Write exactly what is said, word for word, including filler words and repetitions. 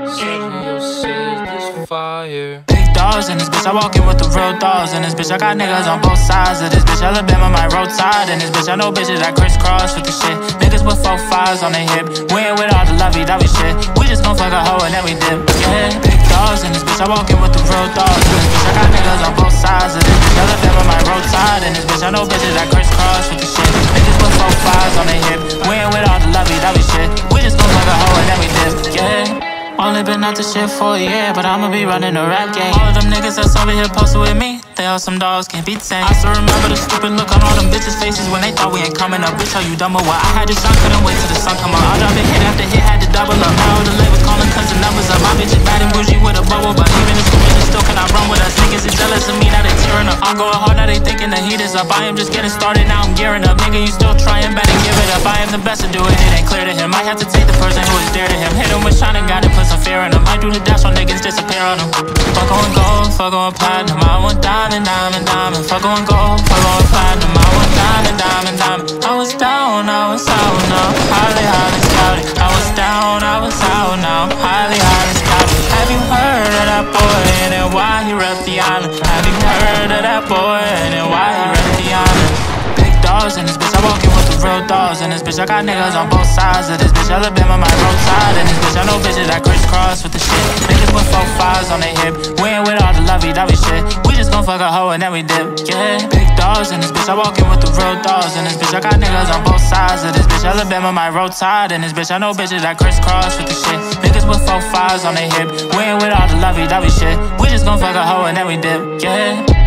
Fire. Big dogs in this bitch, I walk in with the real dogs in this bitch. I got niggas on both sides of this bitch. Alabama, my roadside in this bitch. I know bitches that crisscross with the shit. Niggas with four fives on their hip. We ain't with all the lovey-dovey shit. We just gon' fuck a hoe and then we dip. Yeah, big dogs in this bitch, I walk in with the real dogs in this bitch. I got niggas on both sides of this bitch. Alabama, my roadside in this bitch. I know bitches that crisscross with the shit. Niggas with four fives on their hip. We ain't with all the lovey-dovey shit. We just gon' fuck a hoe and then we dip. Yeah. Only been out the shit for a year, but I'ma be running a rap game. All of them niggas that's over here posted with me, they all some dogs, can't be tamed. I still remember the stupid look on all them bitches' faces when they thought we ain't coming up. Bitch, are you dumb or what? I had this shot, couldn't wait till the sun come up. I dropped a hit after hit, had to double up. Now the label calling cause the numbers up. My bitch is bad and bougie with a bubble, but even the stupid still cannot run with us. Niggas is jealous of me, now they tearing up. I'm going hard, now they thinking the heat is up. I am just getting started, now I'm gearing up. Nigga, you still trying, better give it up. I am the best to do it, it ain't clear to him. Might have to take the person who is dear to him. Hit him with shine and got it, put some fear in him. I do the dash on niggas, disappear on them. Fuck on gold, fuck on platinum. I want diamond, diamond, diamond. Fuck on gold, fuck on platinum. I want diamond, diamond, diamond. I was down, I was out, now I'm highly, highly scouted. I was down, I was out, now I'm highly, highly scouted. Have you heard of that boy and then why he rep the island? Have you heard of that boy and then why he rep the island? Big dogs in this bitch, I walk in with the real dogs in this bitch. I got niggas on both sides of this bitch. Alabama, my roadside in this bitch. I know bitches that crisscross with the shit. Niggas with four fives on their hip. We ain't with all the lovey-dovey shit. We just gon' fuck a hoe and then we dip. Yeah, big dogs in this bitch. I walk in with the real dogs in this bitch. I got niggas on both sides of this bitch. Alabama, my roadside in this bitch. I know bitches that crisscross with the shit. Niggas with four fives on their hip. We ain't with all the lovey-dovey shit. We just gon' fuck a hoe and then we dip. Yeah.